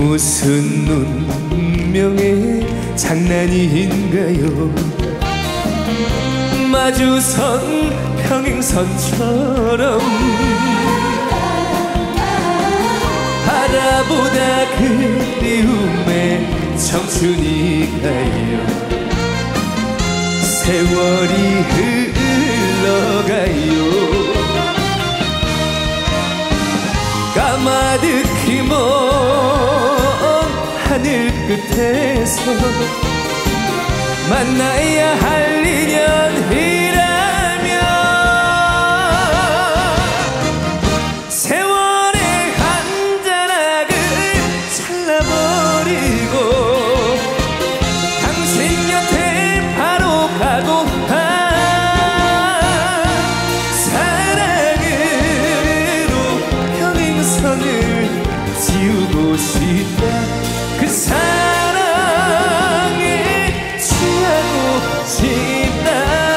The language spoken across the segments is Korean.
무슨 운명의 장난인가요? 마주선 평행선처럼 바라보다 그리움에 청춘이 가요. 세월이 흘러가요. 까마득히 먼 하늘 끝에서 만나야 할 인연이라면 세월의 한 자락을 잘라버리고 당신 곁에 바로 가고파. 사랑으로 평행선을 지우고 싶다. 그 사랑에 취하고 싶다.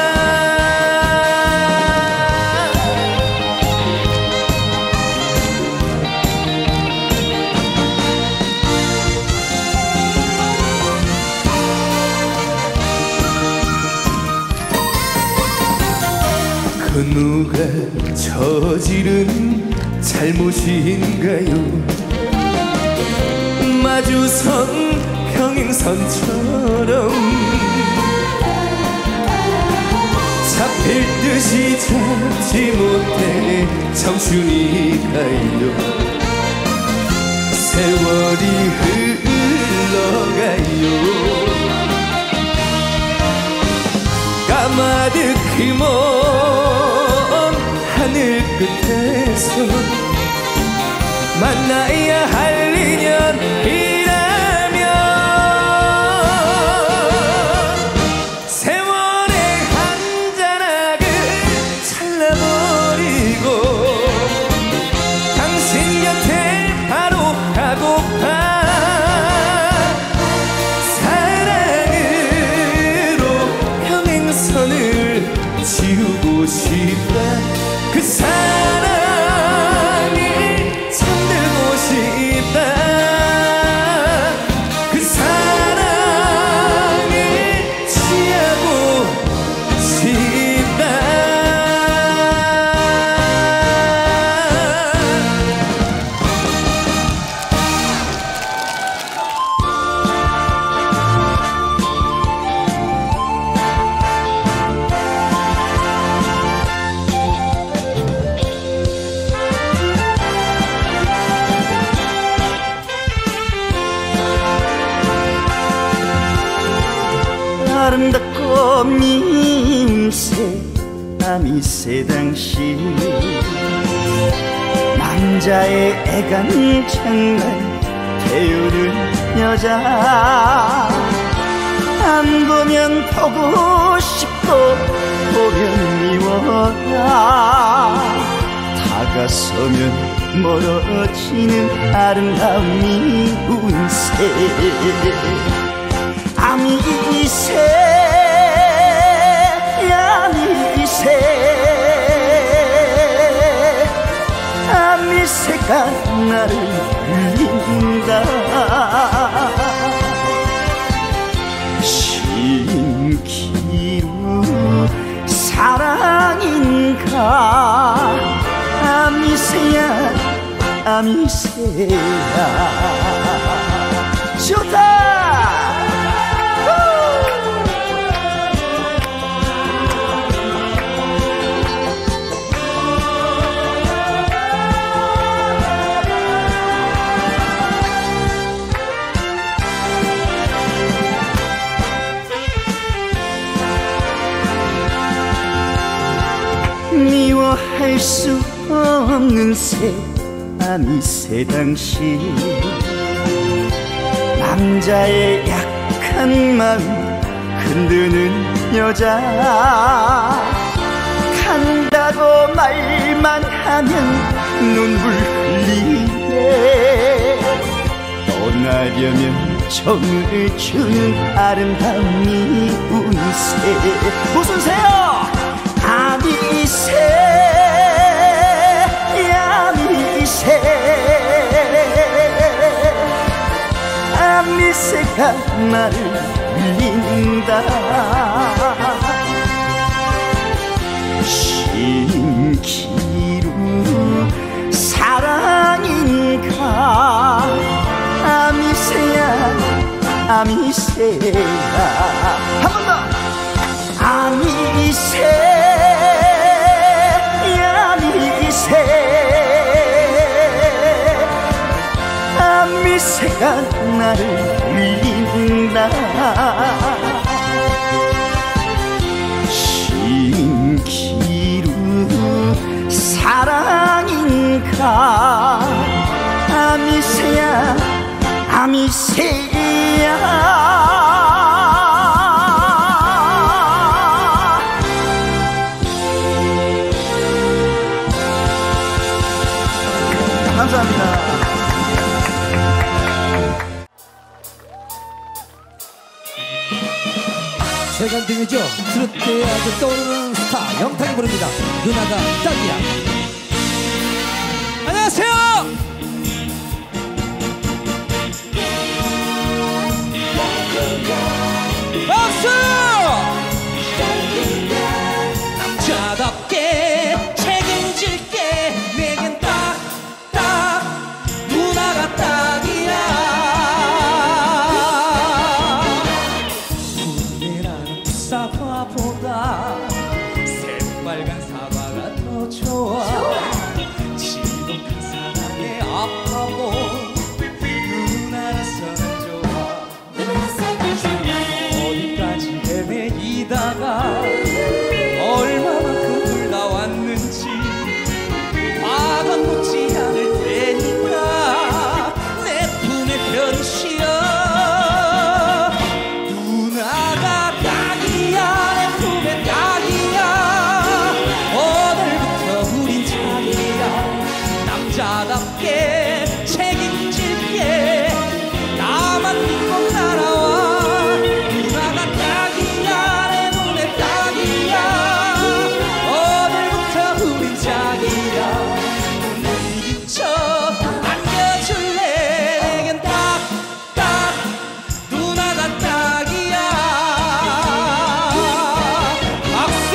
그 누가 저지른 잘못인가요? 마주선 평행선처럼 잡힐 듯이 잡지 못해 청춘이 가요. 세월이 흘러가요. 까마득히 먼 하늘 끝에서 만나야 할 인연이라면 세월의 한 자락을 잘라버리고 당신 곁에 바로 가고파. 사랑으로 평행선을 지우고 싶다. 그 사랑이 잠들고 싶다. 그 사랑에 취하고 싶다. 아름답고 미운새 아미새 당시 남자의 애간장난 태우는 여자 안 보면 보고 싶고 보면 미워라 다가서면 멀어지는 아름다운 미운새 아미새 아미새 아미새가 나를 울린다. 신기루 사랑인가 아미새야 아미새야 좋다. 미워할 수 없는 새 아미새 당시 남자의 약한 마음 흔드는 여자 간다고 말만 하면 눈물 흘리네 떠나려면 정을 주는 아름다운 미운새 무슨 새요? 아미새 아미새 새가 나를 울린다. 신기루 사랑인가. 아미새야 아미새야. 한 번 더. 아미새야 아미새. 아미새가 나를 울린다. 신기루 사랑인가. 아미새야 아미새야. 감사합니다. 세간등이죠. 트로트에 아주 떠오르는 스타 영탁이 부릅니다. 누나가 딱이야. 안녕하세요. 박수. 남자답게 책임질게. 내겐 딱딱 누나가 딱이야. 사과보다 새빨간 사과가 더 좋아. 지독한 사랑에 아파도 누나라서는 좋아. 어디까지 헤매이다가 얼마만큼 흘러왔는지 화가 묻지 않을 테니까 내 품에 편시어. 남자답게 책임질게. 나만 믿고 따라와. 누나가 딱이야. 내 눈에 딱이야. 오늘부터 우린 짝이야. 분위기 쳐 안겨줄래. 내겐 딱딱 누나가 딱이야. 박수.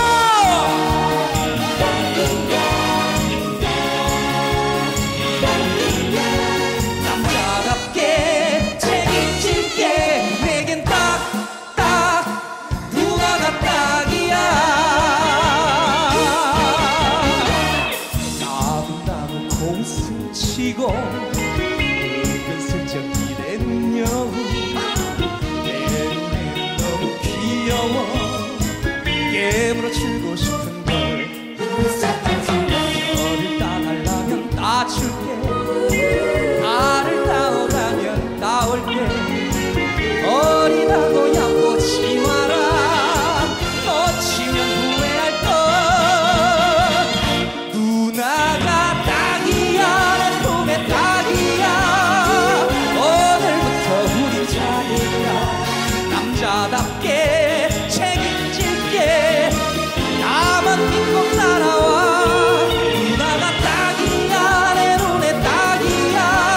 은근슬쩍 기대는 여우. 내 눈에는 너무 귀여워. 깨물어주고 싶은걸. 너를 따달라면 따줄게. 나를 따오라면 따올게. 어리다고 얕보지 마라. 놓치면 후회할걸. 누나가 딱이야. 딱이야. 오늘부터 우리 자리야. 남자답게 책임질게. 나만 믿고 따라와. 누나가 딱이야. 내 눈에 딱이야.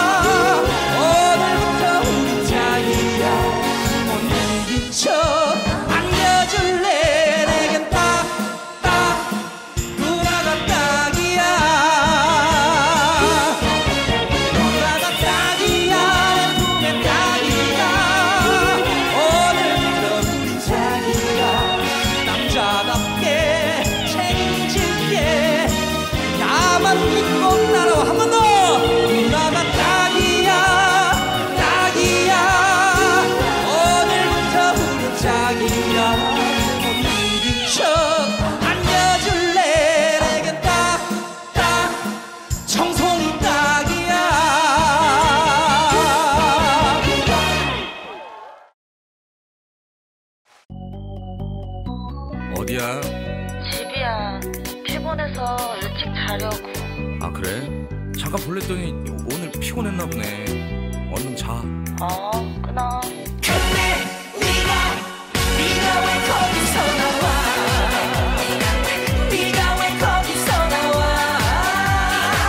오늘부터 우리 자리야. 못 이긴 척 안겨줄래. 내겐 딱딱 누나가 딱이야. 믿고 따라와. 한 번 더. 누나가 딱이야. 딱이야. 오늘부터 우리 짝이야. 못 이긴 척 안겨줄래. 내겐 딱딱 청송이 딱이야. 어디야? 집이야. 피곤해서 일찍 자려고. 아 그래? 잠깐 볼랬더니 오늘 피곤했나 보네. 얼른 자. 끊어. 근데 네가 왜 거기서 나와. 네가 왜 거기서 나와.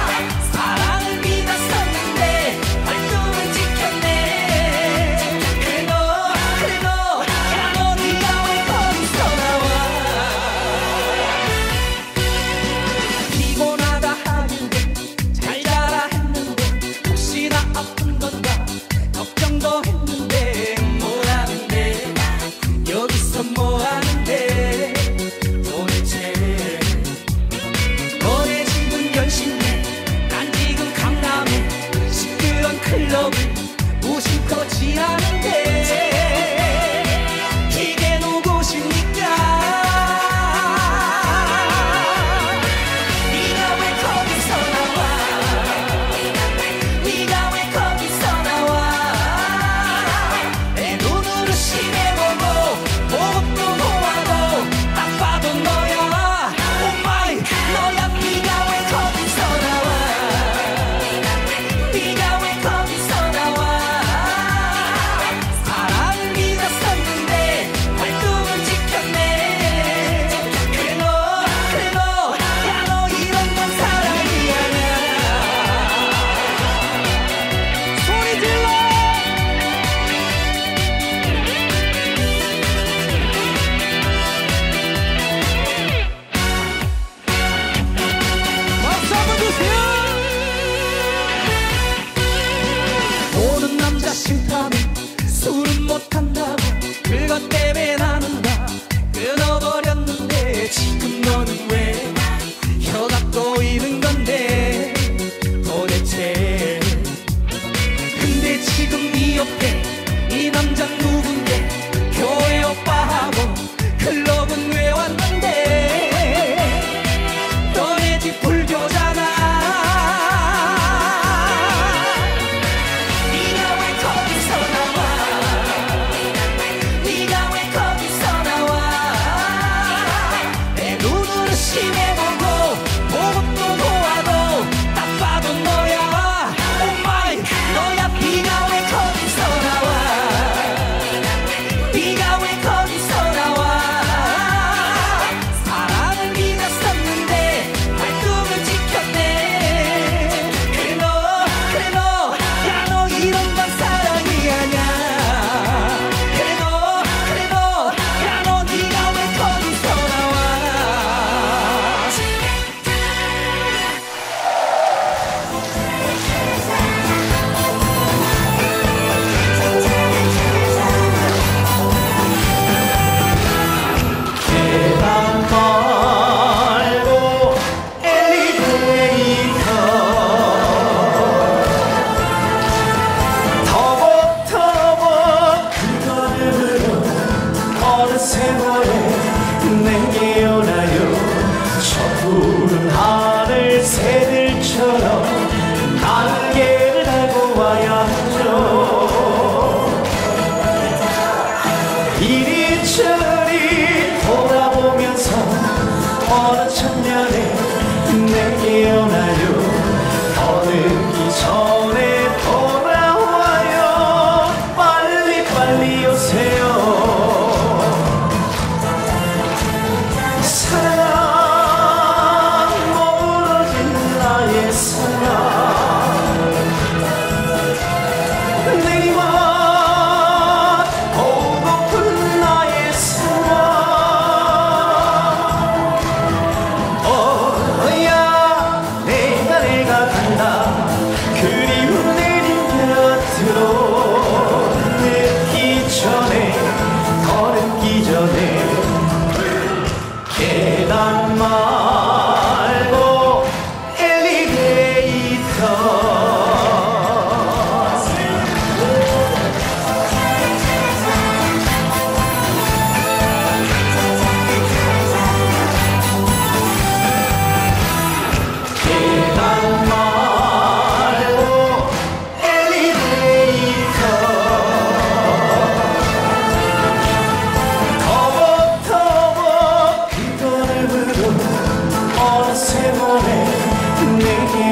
사랑을 믿었었는데 얼굴은 지켰네. 그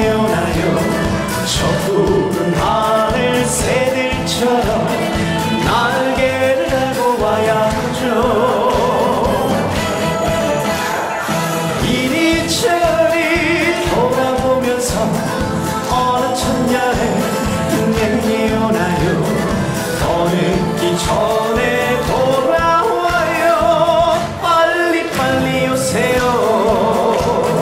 오나요 저 푸른 하늘 새들처럼 날개를 달고 와야죠. 이리저리 돌아보면서 어느 천년에 내게 오나요 더 늦기 전에 돌아와요. 빨리빨리 오세요.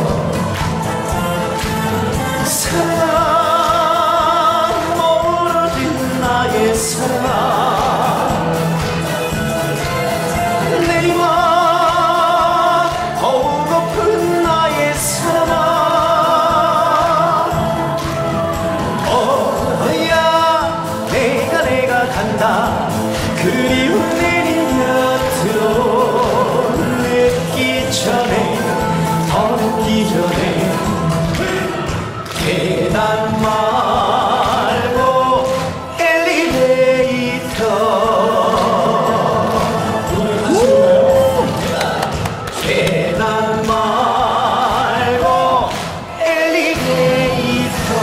사랑 멀어진 나의 사랑 내리와 더욱고픈 나의 사랑 어야 내가 간다 그리운 내린 곁으로 늦기 전에 더 늦기 전에 계단 말고 엘리베이터 계단 말고 엘리베이터.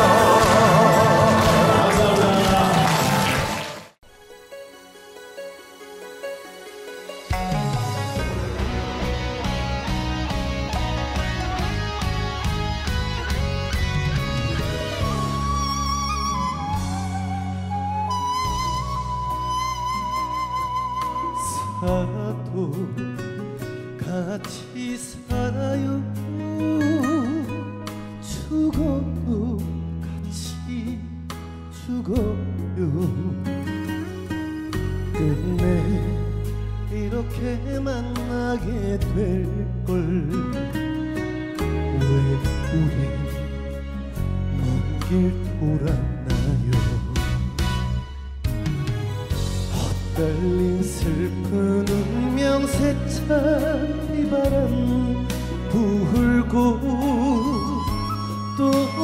살아도 같이 살아요. 죽어도 같이 죽어요. 끝내 이렇게 만나게 될걸. 왜 우린 먼 길 돌았나요? 헛달린 슬픈 운명 세찬 비바람 불고 또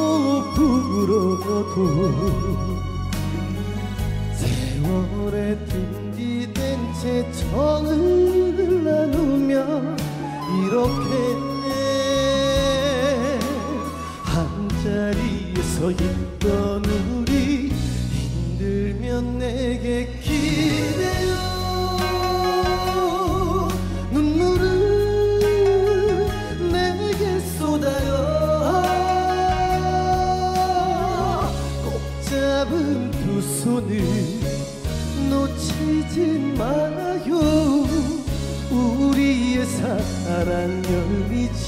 불어도 세월에 등기된 채 정을 나누며 이렇게 한자리에서 있던 우리 힘들면 내게 기대요. 눈물을 내게 쏟아요. 꼭 잡은 두 손을 놓치지 말아요. 우리의 사랑 열리지.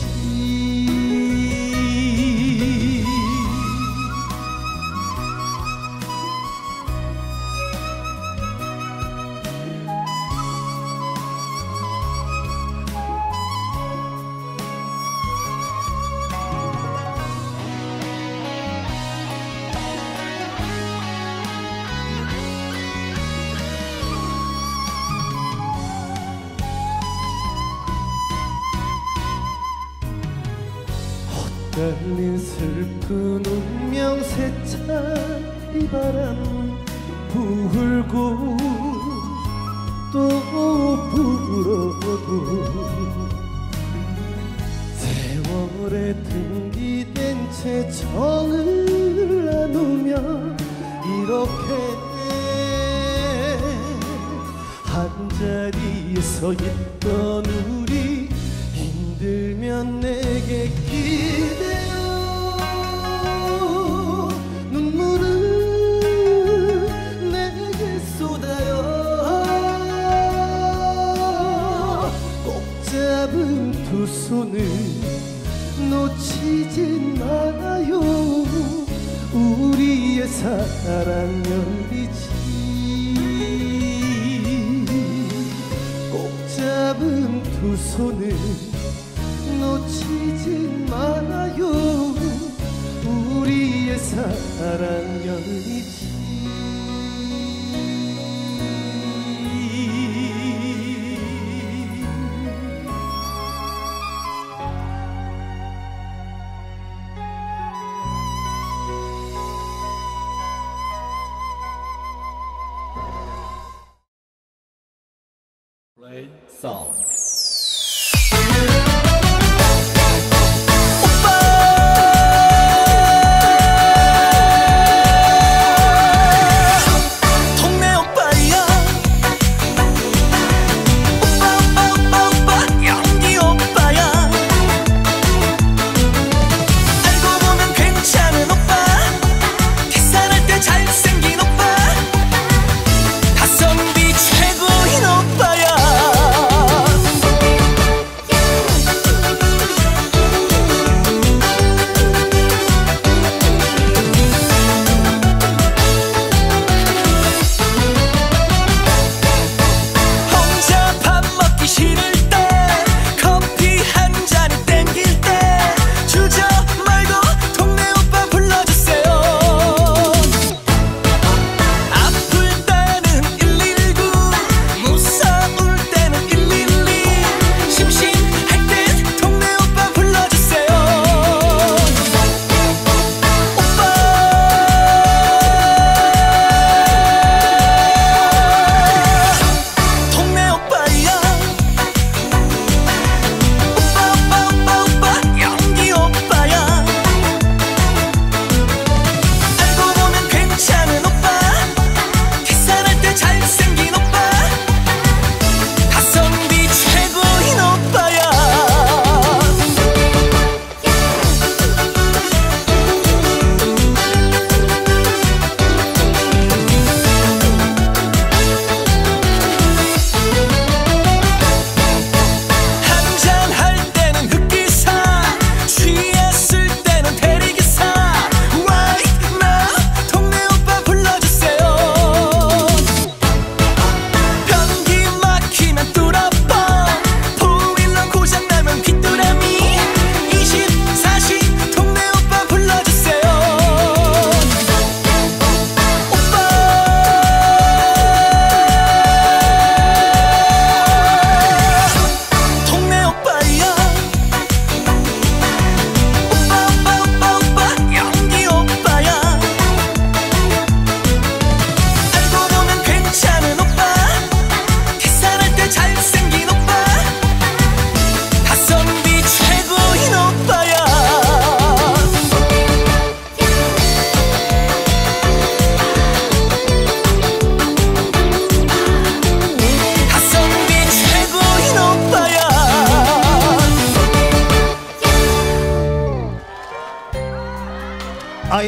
흩날린 슬픈 운명 세찬 비바람 불고 또 불어도 세월에 등기된 채 정을 나누며 이렇게 한자리에서 있던 우리 힘들면 내게 기대요. 눈물을 내게 쏟아요. 꼭 잡은 두 손을 놓치지 말아요. 우리의 사랑 열리지. 꼭 잡은 두 손을 놓치지 말아요. 우리의 사랑 열리지. Play song.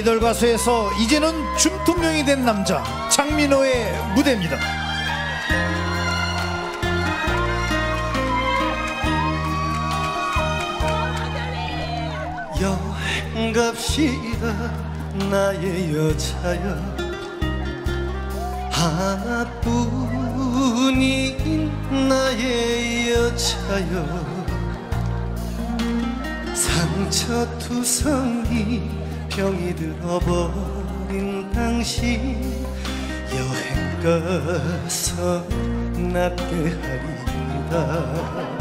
아이돌 가수에서 이제는 준투명이 된 남자 장민호의 무대입니다. 여행 갑시다 나의 여자여 하나뿐인 나의 여자여 상처투성이 병이 들어버린 당신 여행 가서 낫게 하리다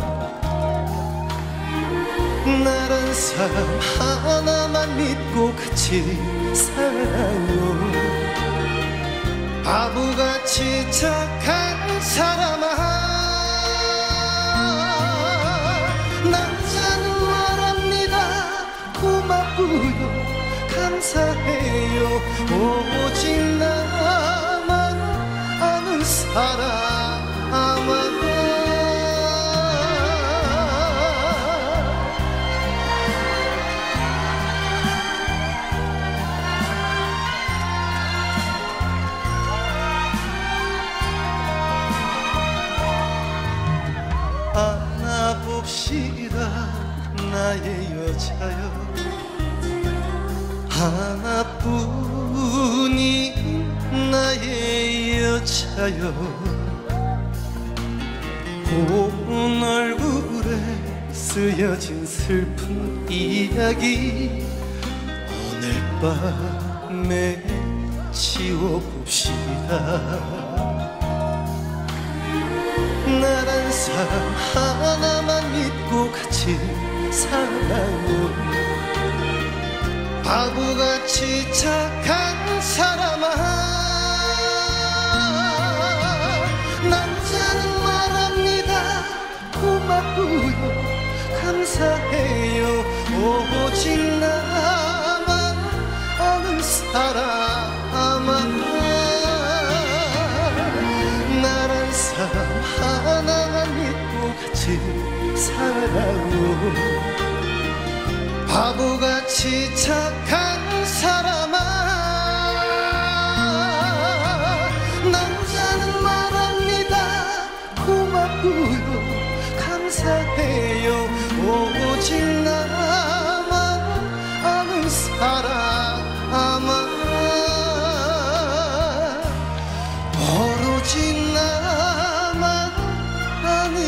나란 사람 하나만 믿고 같이 살아요 바보같이 착한 사람아 남자는 말합니다 고맙고요 감사해요 오직 나만 아는 사람아 안아봅시다 나의 여자여 하나뿐인 나의 여자여 고운 얼굴에 쓰여진 슬픈 이야기 오늘 밤에 지워봅시다 나란 사람 하나만 믿고 같이 살아요 바보같이 착한 사람아 남자는 말합니다 고맙고요 감사해요 오직 나만 아는 사람아 나란 사람 하나만 믿고 같이 살아요 바보같이 착한 사람아 남자는 말합니다 고맙고요 감사해요 오직 나만 아는 사람아 오로지 나만 아는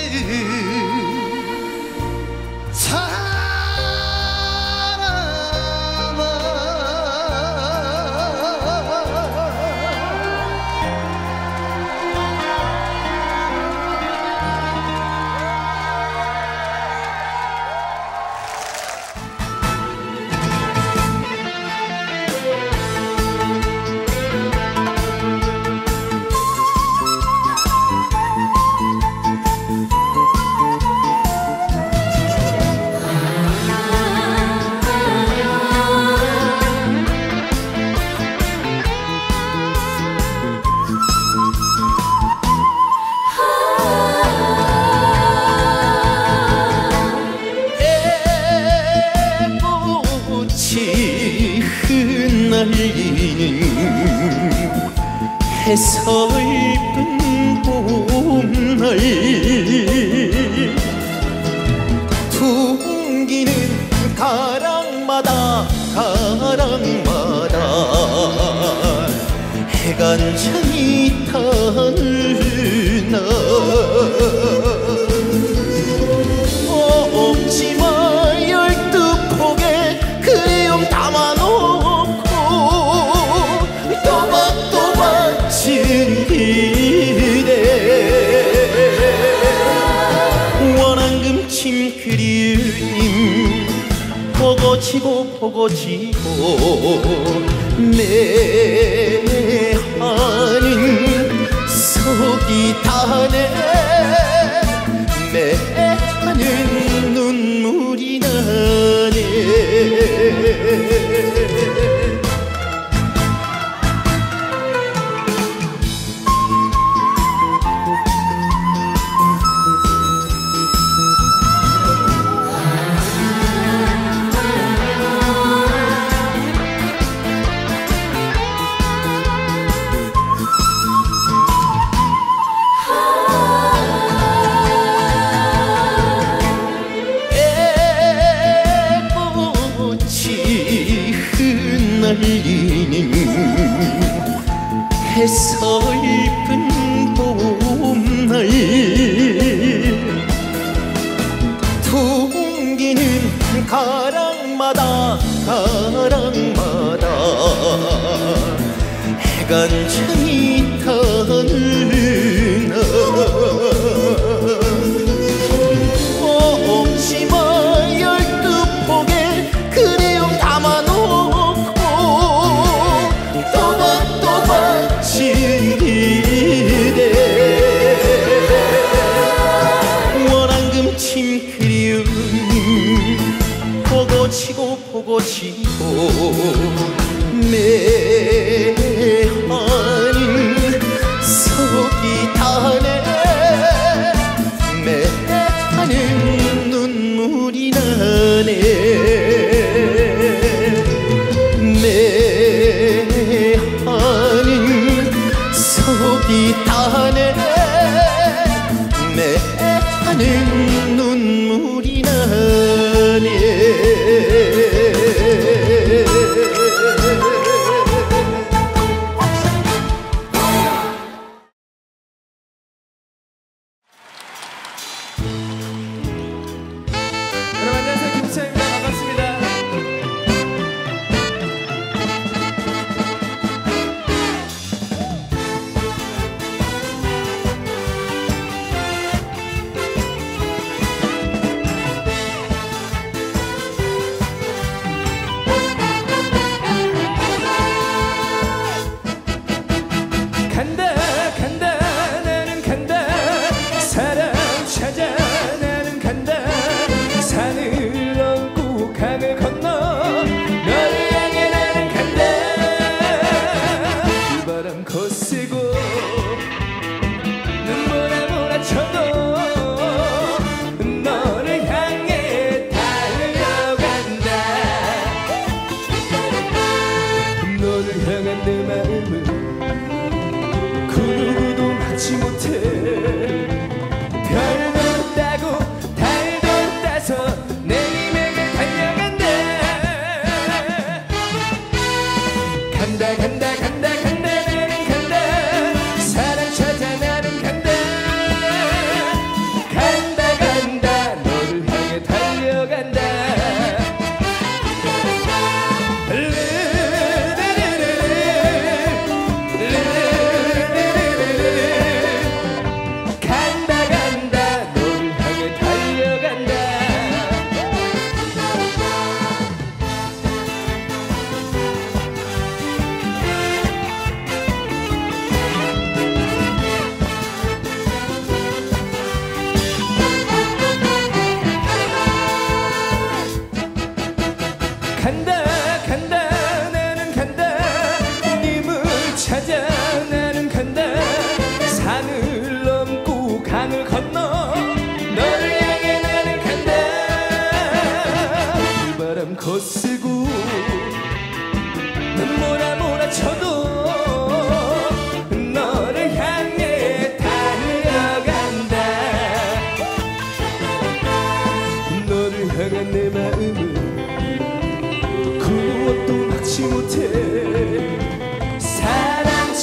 해설픈 봄날 둥기는 가랑마다 해간장이 타는 날 없지마 12폭에 그리움 담아놓고 또박또박 즐기네 원앙금 침 그리움 보고 지고 내 하는 속이 타네 내 하는 눈물이 나네 흩날리는 해설픈 봄날 둥기는 가랑마다 해간장이 타느나 옥시마 12폭에 그 내용 담아놓고 또박또박 즐기네 원앙금 침그리운 보고 치고 매하는 속이 타네 매하는 눈물이 나네 매하는 속이 타네 매하는 눈물이 나네 여러분 안녕하세요. 김수찬입니다. 반갑습니다. 간다 간다 나는 간다 사랑 찾아 나는 간다 산을 넘고 강을 건너 너를 향해 나는 간다 그 바람 거세고 눈보라 몰아쳐도 너를 향해 달려간다 너를 향한 내 마음은 그 누구도 막지 못해 별도 따고 달도 따서 내 힘에게 달려간다 간다 간다 간다 간다 나는 간다 사랑 찾아 나는 간다 간다 간다 너를 향해 달려간다 간다 간다 너를 향해 달려간다 간다 간다 나는 간다 님을 찾아 나는 간다 산을 넘고 강을 건너 너를 향해 나는 간다 그 바람 거세고 눈보라 몰아쳐도 너를 향해 달려간다 너를 향한 내 마음은 그 무엇도 막지 못해 사랑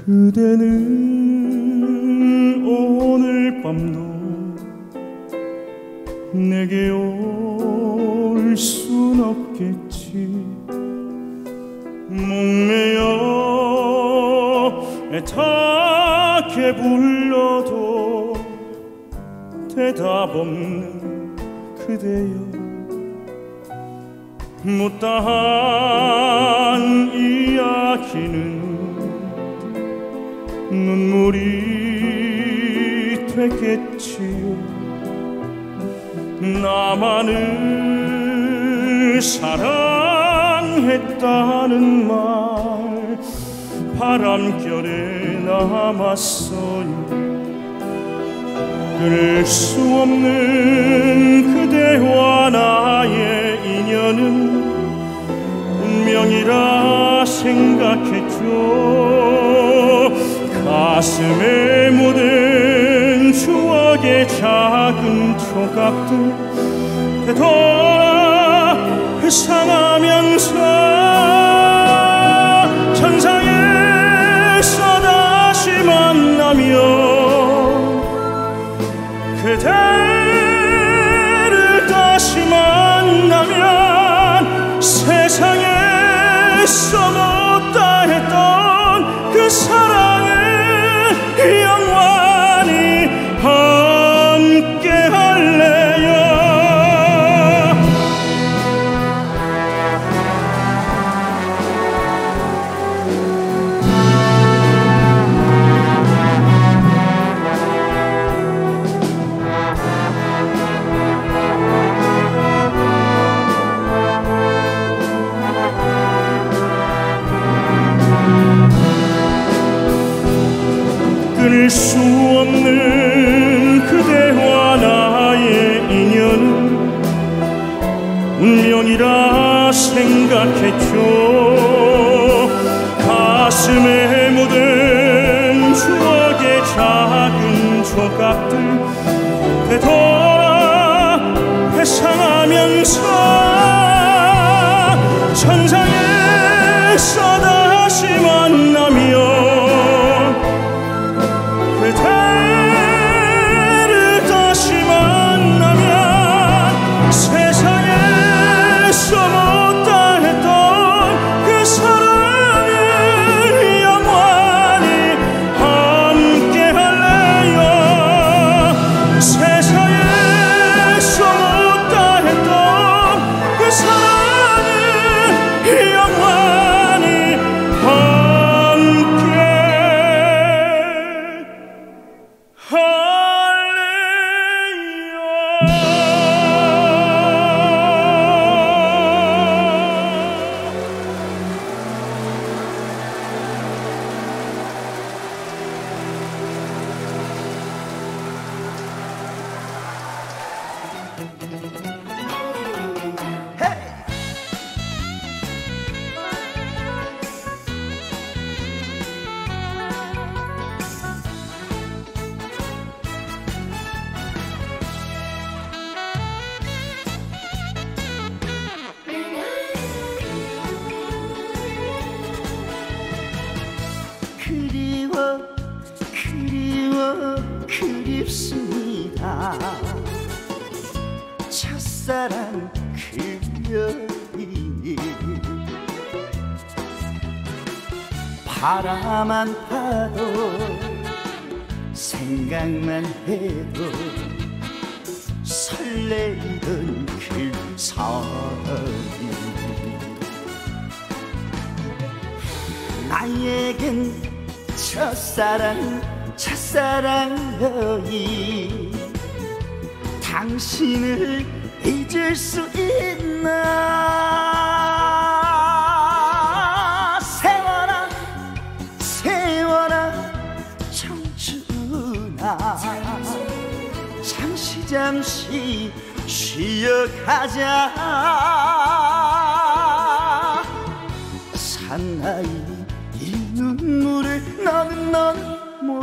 그대는 오늘 밤도 내게 올 순 없겠지. 목매어 애타게 불러도 대답 없는 그대여, 못다한 이야기는 눈물이 되겠지요. 나만을 사랑했다는 말 바람결에 남았어요. 끊을 수 없는 그대와 나의 인연은 운명이라 생각했죠. 가슴에 묻은 추억의 작은 조각들 되돌아 회상하면서 천상에서 다시 만나며 그대를 다시 만나면 세상에서 못다 했던 그 사랑을 영원히 함께 할래요. 끊을 수 없는 그대와 나의 인연은 운명이라 생각했죠. 가슴에 묻은 추억의 작은 조각들 되돌아 회상하면서 천상에서 다시 만나며 그대를 다시 만나면 세상에서 못다 했던 그 사랑을 영원히 함께 할래요. 세상에서 못다 했던 그 사랑을 영원히 함께 그립습니다. 첫사랑 그 여인이 바라만 봐도 생각만 해도 설레이던 그 사랑이 나에겐 첫사랑 여인 당신을 잊을 수 있나. 세워라 청춘아, 잠시 쉬어가자. 산나이 이 눈물을 넌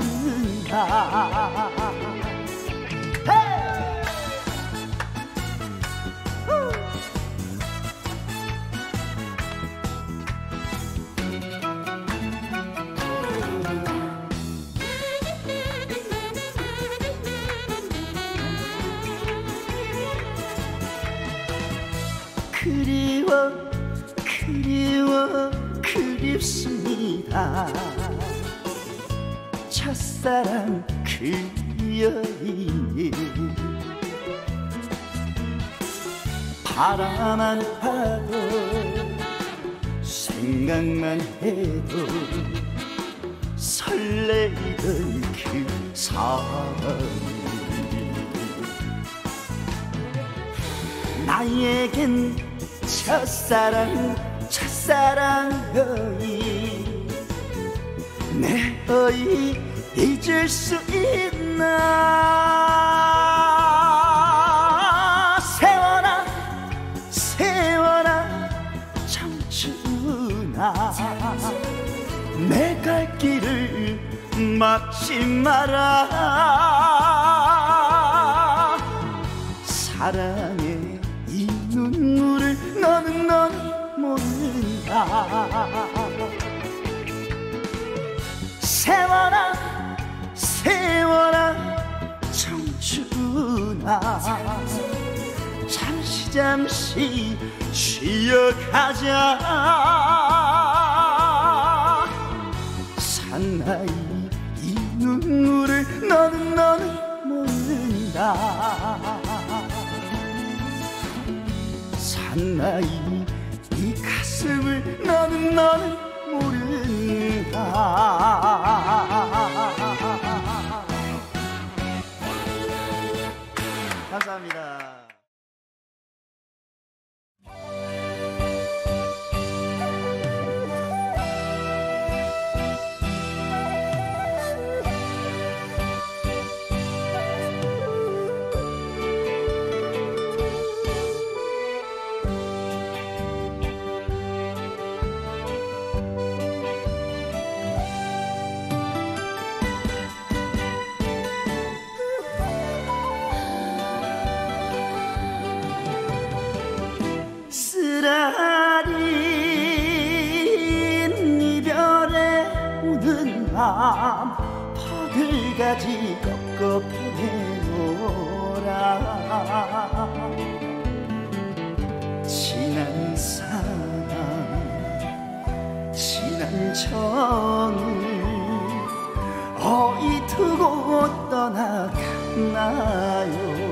모른다. 그리워 그리워 그립습니다. 첫사랑 그 여인이 바라만 봐도 생각만 해도 설레이던 그 사람이 나에겐 첫사랑 여인 내 어이 잊을 수 있나. 세워라 세워라 청춘아 내 갈 길을 막지 마라. 사랑의 이 눈물을 너는 모른다. 세워라 세워라 청춘아 잠시 쉬어가자. 사나이 이 눈물을 너는 모른다. 사나이 이 가슴을 너는 모른다. 감사합니다. 쓰라린 이별에 우는 밤 퍼들가지 꺾어 보내노라. 지난 사랑 지난 정을 어이 두고 떠나갔나요.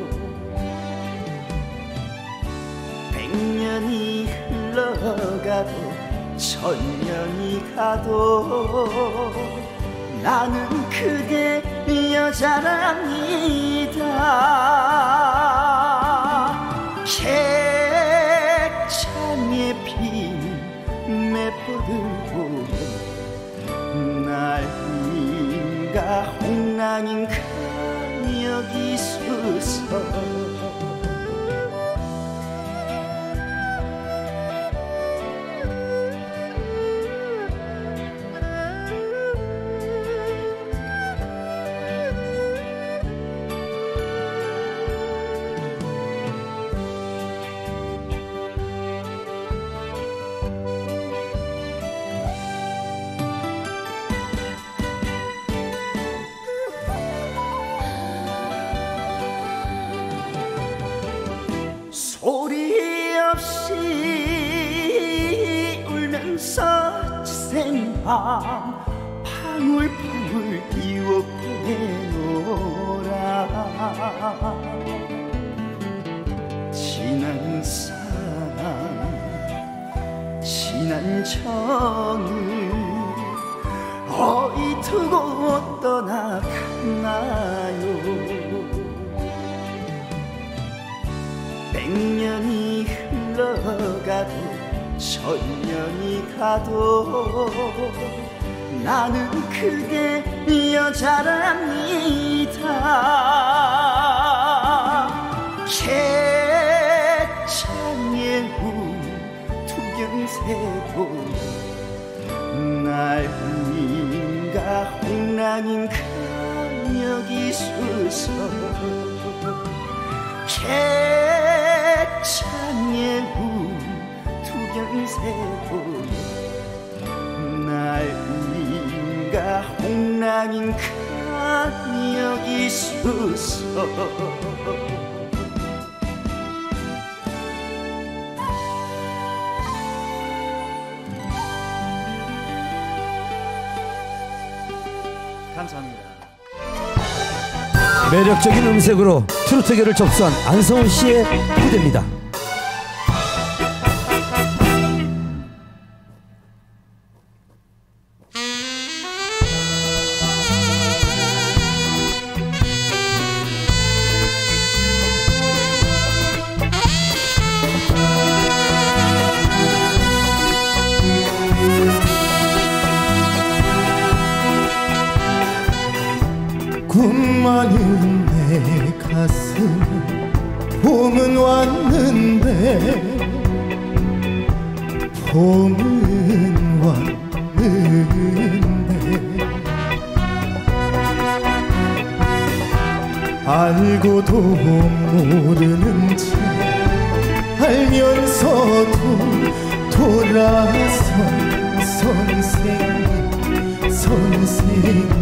100년이 흘러가도 1000년이 가도 나는 그대 여자랍니다. 객창에 핀 맷보들 보면 날인가 홍랑인가 여기 서서 소리 없이 울면서 지샌 밤 방울방울 띄워 보내노라. 지난 사랑 지난 정을 어이 두고 떠나갔나요. 100년이 흘러가도 1000년이 가도 나는 그대 여자랍니다. 객창의 투경새도 날인가 홍랑인가 여기 서서 객창의 투경새도 날인가 홍랑인가 여기 서서 감사합니다. 매력적인 음색으로 트로트계를 접수한 안성훈 씨의 무대입니다. 꿈 많은 내 가슴 봄은 왔는데 봄은 왔는데 알고도 모르는 채 알면서도 돌아선 선생님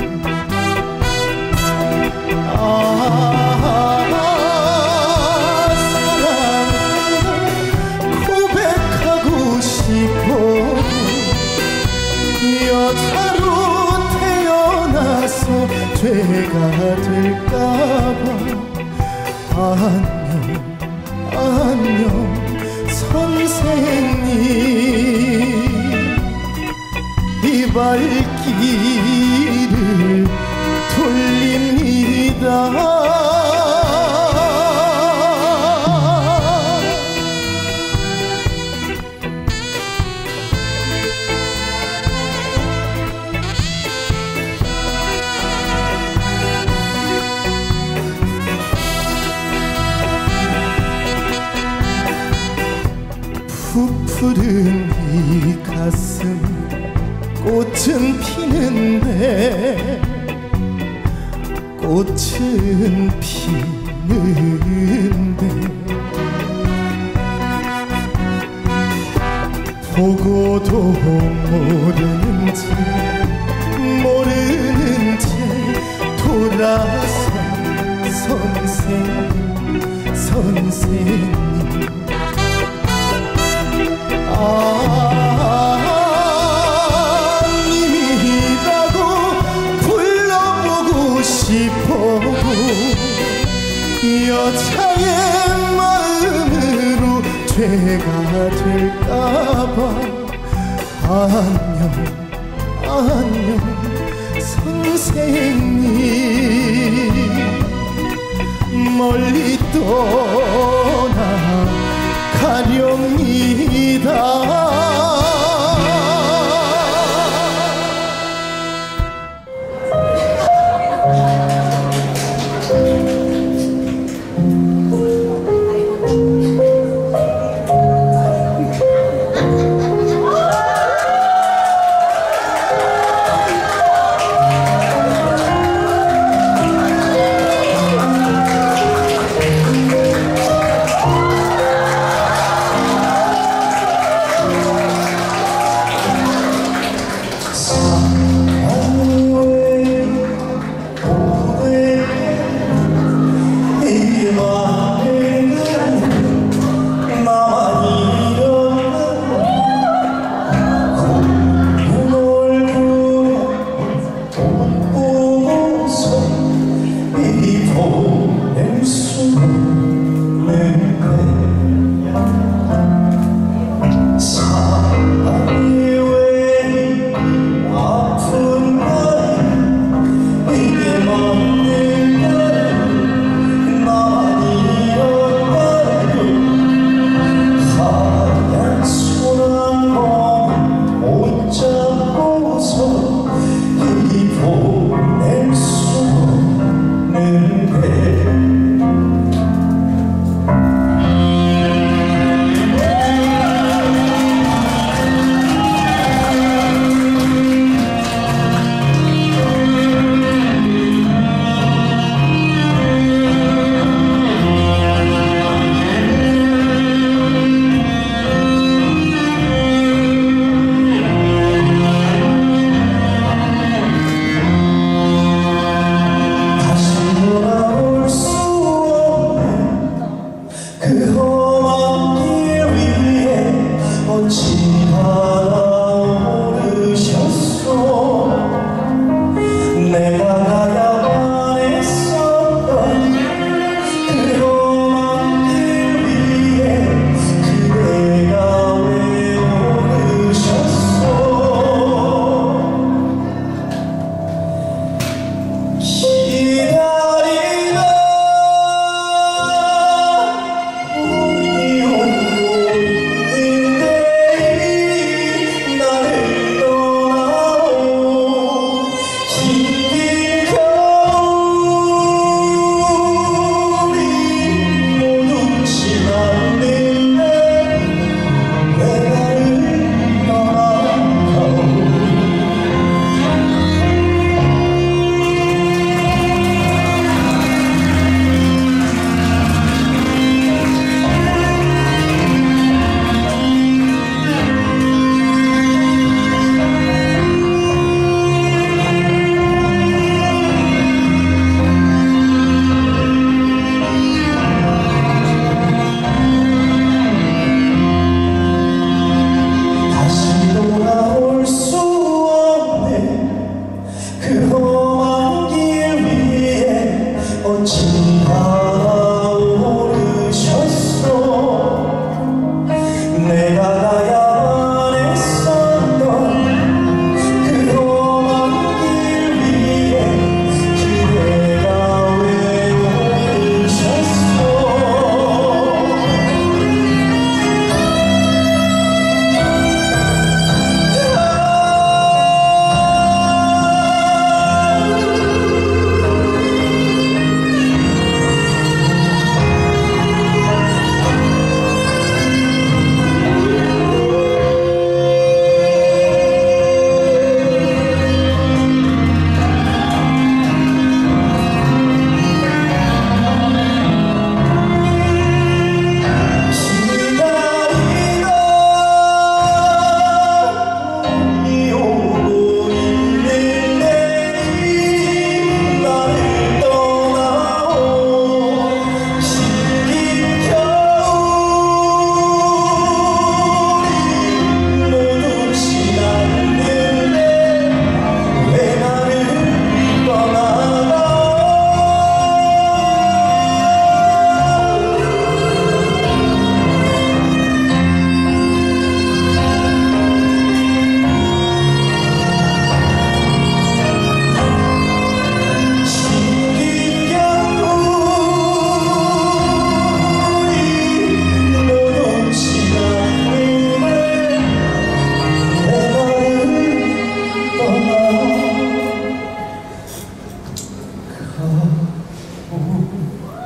사랑 고백하고 싶어 여자로 태어나서 죄가 될까봐 안녕 선생님 이 발길을 돌립니다. 부푸른 이 가슴 꽃은 피는데 꽃은 피는데 보고도 모르는 채 돌아선 선생님 님이라고 불러보고 싶어도 여자의 마음으로 죄가 될까봐 안녕 선생님 멀리 떠나가렵니다. 내가 가야만 했었던 그 험한 길 위에 그대가 외로우셨어.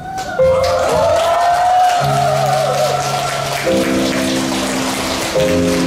네.